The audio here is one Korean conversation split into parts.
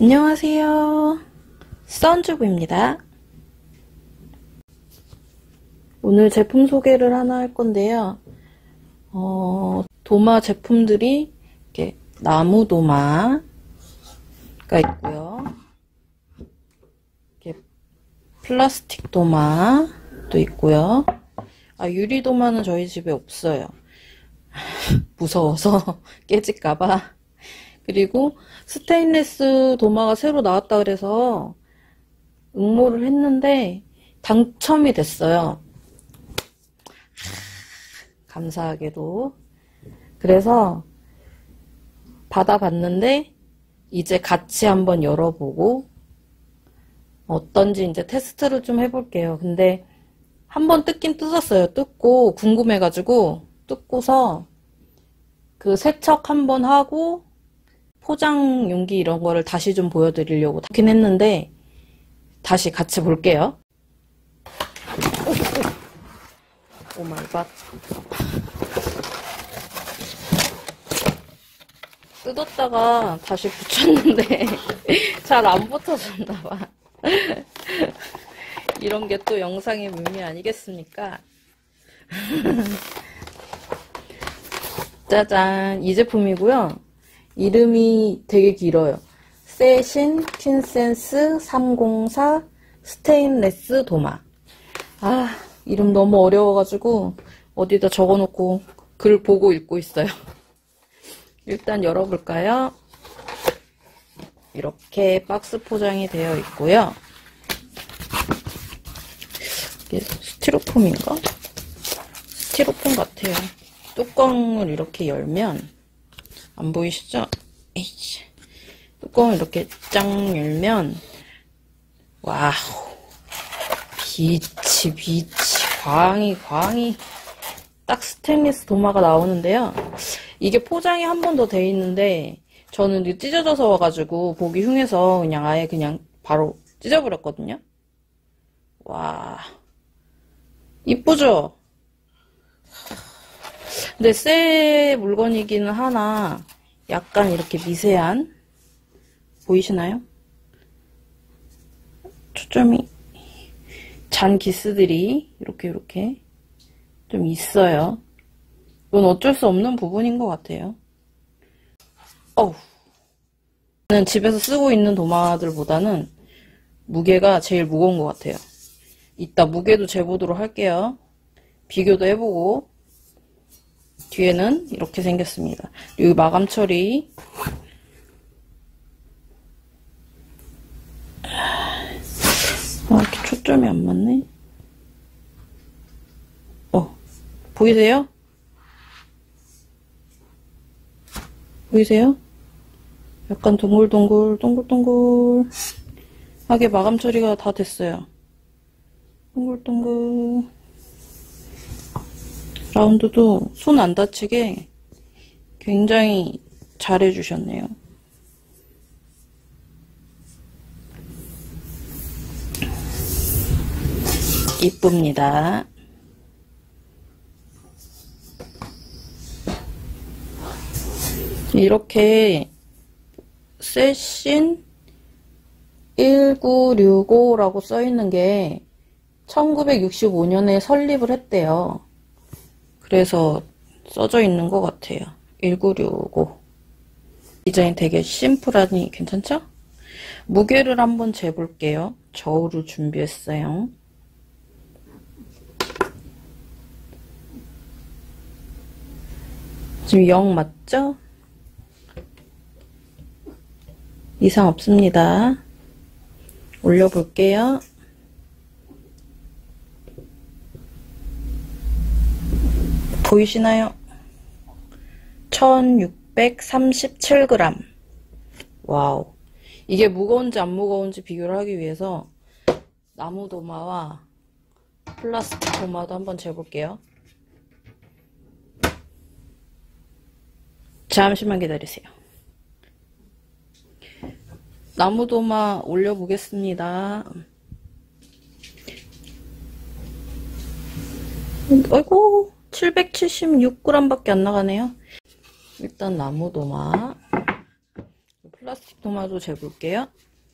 안녕하세요. 썬주부입니다. 오늘 제품 소개를 하나 할 건데요. 도마 제품들이 이렇게 나무 도마가 있고요. 이렇게 플라스틱 도마도 있고요. 유리 도마는 저희 집에 없어요. 무서워서 깨질까봐. 그리고 스테인리스 도마가 새로 나왔다 그래서 응모를 했는데 당첨이 됐어요. 감사하게도. 그래서 받아봤는데 이제 같이 한번 열어보고 어떤지 이제 테스트를 좀 해볼게요. 근데 한번 뜯긴 뜯었어요. 뜯고 궁금해가지고 뜯고서 그 세척 한번 하고 포장 용기 이런 거를 다시 좀 보여드리려고 하긴 했는데 다시 같이 볼게요. 오 마이 갓. 뜯었다가 다시 붙였는데 잘 안 붙어졌나봐. 이런 게 또 영상의 묘미 아니겠습니까? 짜잔, 이 제품이고요. 이름이 되게 길어요. 세신 퀸센스 304 스테인레스 도마. 이름 너무 어려워가지고 어디다 적어놓고 글 보고 읽고 있어요. 일단 열어볼까요? 이렇게 박스 포장이 되어 있고요. 이게 스티로폼인가? 스티로폼 같아요. 뚜껑을 이렇게 열면 안 보이시죠? 에이씨. 뚜껑을 이렇게 짱 열면 와우, 빛이 광이 딱 스테인리스 도마가 나오는데요. 이게 포장이 한 번 더 돼 있는데 저는 찢어져서 와가지고 보기 흉해서 그냥 아예 그냥 바로 찢어버렸거든요. 와, 이쁘죠? 근데 새 물건이기는 하나 약간 이렇게 미세한, 보이시나요? 초점이 잔 기스들이 이렇게 좀 있어요. 이건 어쩔 수 없는 부분인 것 같아요. 저는 집에서 쓰고 있는 도마들보다는 무게가 제일 무거운 것 같아요. 이따 무게도 재보도록 할게요. 비교도 해보고. 뒤에는 이렇게 생겼습니다. 여기 마감 처리. 이렇게 초점이 안 맞네. 보이세요? 보이세요? 약간 동글동글하게 마감 처리가 다 됐어요. 동글동글. 라운드도 손 안 다치게 굉장히 잘 해주셨네요. 이쁩니다. 이렇게 세신 1965라고 써있는 게 1965년에 설립을 했대요. 그래서 써져 있는 것 같아요. 1965. 디자인 되게 심플하니 괜찮죠? 무게를 한번 재볼게요. 저울을 준비했어요. 지금 0 맞죠? 이상 없습니다. 올려볼게요. 보이시나요? 1637g. 와우. 이게 무거운지 안 무거운지 비교를 하기 위해서 나무 도마와 플라스틱 도마도 한번 재볼게요. 잠시만 기다리세요. 나무 도마 올려보겠습니다. 아이고, 776g 밖에 안 나가네요. 일단 나무 도마, 플라스틱 도마도 재볼게요.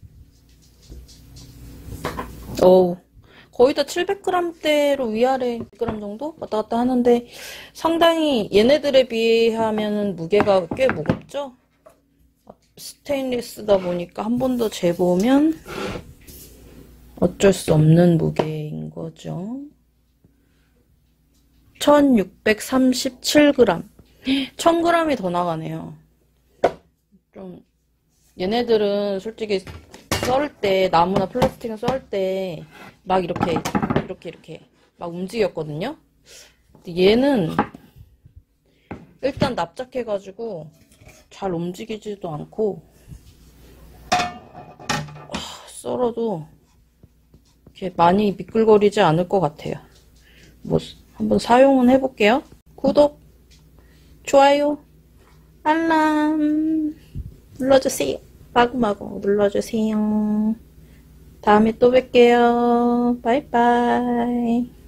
어우, 거의 다 700g대로 위아래 100g 정도 왔다 갔다 하는데 상당히 얘네들에 비하면 무게가 꽤 무겁죠? 스테인리스다 보니까 한 번 더 재보면 어쩔 수 없는 무게인 거죠. 1637g. 1000g이 더 나가네요. 좀 얘네들은 솔직히 썰 때, 나무나 플라스틱을 썰 때 막 이렇게 막 움직였거든요. 근데 얘는 일단 납작해가지고 잘 움직이지도 않고 썰어도 이렇게 많이 미끌거리지 않을 것 같아요. 뭐 한번 사용은 해볼게요. 구독, 좋아요, 알람 눌러주세요. 마구마구 눌러주세요. 다음에 또 뵐게요. 바이바이.